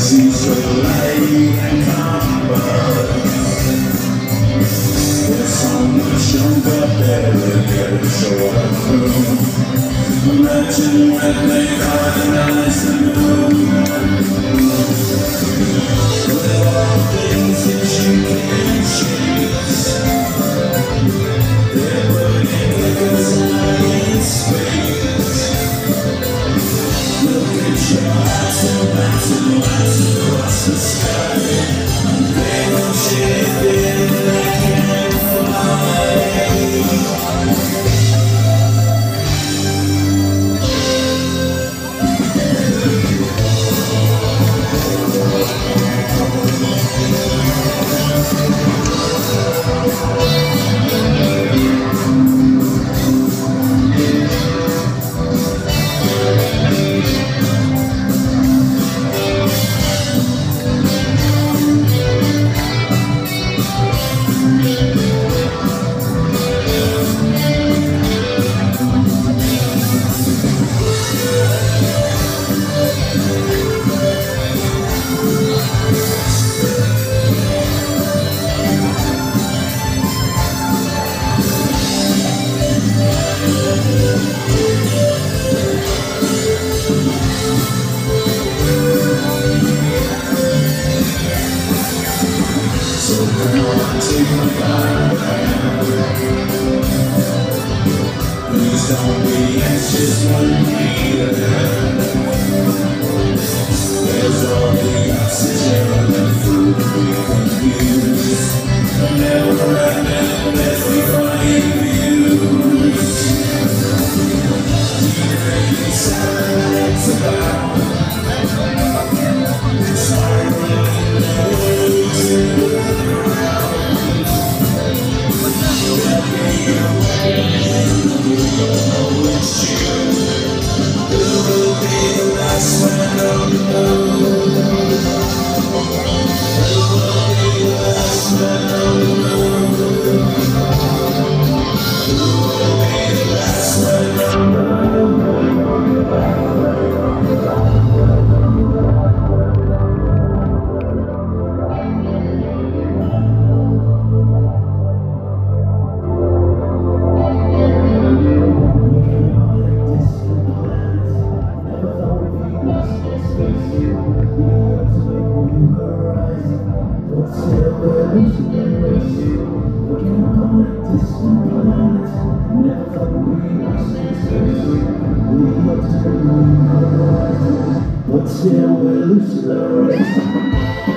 She's so light and calm. There's so much younger, better, better show up through. Imagine when they colonize the moon. With all things that you can't choose, they're putting niggas in space. Look at your eyes and lights across the sky. They know shit that they can't fly. Please don't be anxious when we there's all the oxygen and food we confuse. Never ending as we find views. Silence about spiraling to the ground. But still we're losing the race.